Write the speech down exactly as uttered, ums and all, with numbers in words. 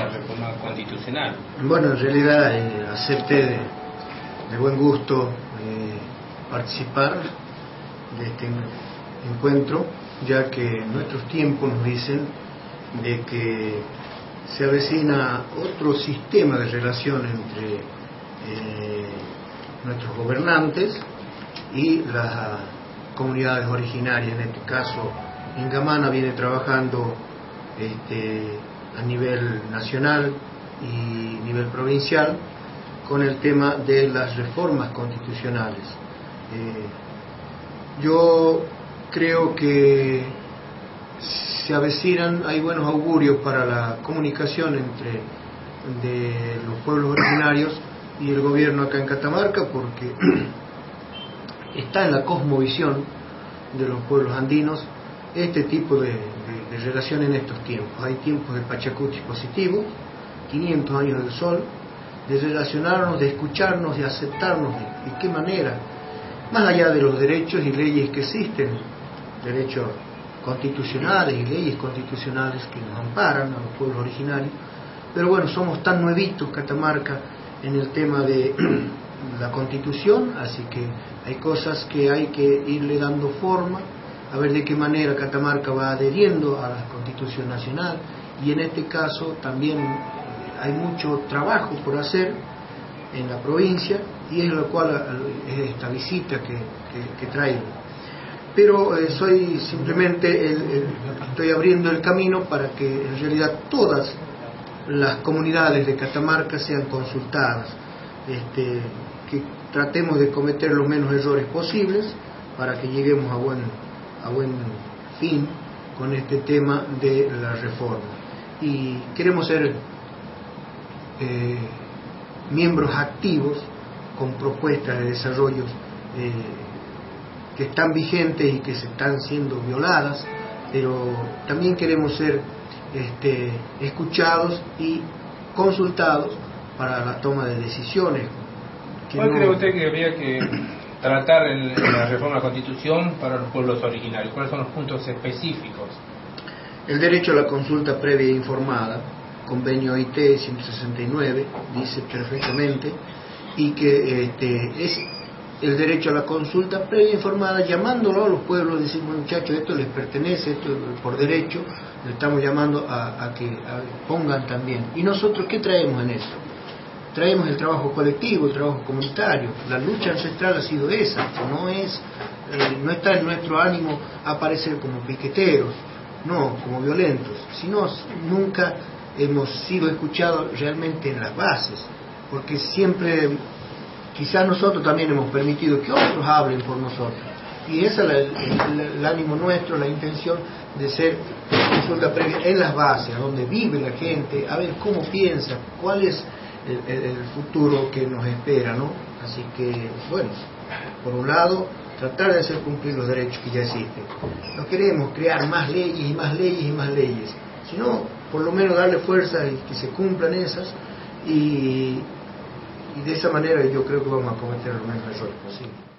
la reforma constitucional. Bueno, en realidad eh, acepté de, de buen gusto eh, participar de este encuentro, ya que nuestros tiempos nos dicen de que se avecina otro sistema de relación entre eh, nuestros gobernantes y las comunidades originarias. En este caso, Ingamana viene trabajando este, a nivel nacional y nivel provincial con el tema de las reformas constitucionales. Eh, yo creo que se avecinan, hay buenos augurios para la comunicación entre de los pueblos originarios y el gobierno acá en Catamarca, porque está en la cosmovisión de los pueblos andinos este tipo de, de, de relación en estos tiempos. Hay tiempos de Pachacuti positivos, quinientos años del sol, de relacionarnos, de escucharnos, de aceptarnos, de, de qué manera, más allá de los derechos y leyes que existen, derechos constitucionales y leyes constitucionales que nos amparan a los pueblos originarios, pero bueno, somos tan nuevitos Catamarca en el tema de la Constitución, así que hay cosas que hay que irle dando forma, a ver de qué manera Catamarca va adheriendo a la Constitución Nacional, y en este caso también hay mucho trabajo por hacer en la provincia, y es lo cual es esta visita que, que, que traigo. Pero eh, soy simplemente, el, el, estoy abriendo el camino para que en realidad todas las comunidades de Catamarca sean consultadas, este, que tratemos de cometer los menos errores posibles para que lleguemos a buen, a buen fin con este tema de la reforma. Y queremos ser eh, miembros activos con propuestas de desarrollo eh, que están vigentes y que se están siendo violadas, pero también queremos ser este, escuchados y consultados para la toma de decisiones. ¿Cuál no... cree usted que habría que tratar en, en la reforma de la Constitución para los pueblos originarios? ¿Cuáles son los puntos específicos? El derecho a la consulta previa e informada, convenio I T ciento sesenta y nueve, dice perfectamente, y que este, es el derecho a la consulta previa informada, llamándolo a los pueblos, decimos, muchachos, esto les pertenece, esto por derecho, le estamos llamando a, a que a, pongan también. ¿Y nosotros qué traemos en eso? Traemos el trabajo colectivo, el trabajo comunitario. La lucha ancestral ha sido esa, no es, eh, no está en nuestro ánimo aparecer como piqueteros, no, como violentos, sino nunca hemos sido escuchados realmente en las bases, porque siempre... Quizás nosotros también hemos permitido que otros hablen por nosotros. Y ese es el, el, el ánimo nuestro, la intención de ser consulta previa en las bases, donde vive la gente, a ver cómo piensa, cuál es el, el, el futuro que nos espera, ¿no? Así que, bueno, por un lado, tratar de hacer cumplir los derechos que ya existen. No queremos crear más leyes y más leyes y más leyes, sino por lo menos darle fuerza y que se cumplan esas, y... Y de esa manera yo creo que vamos a cometer los menos errores posibles.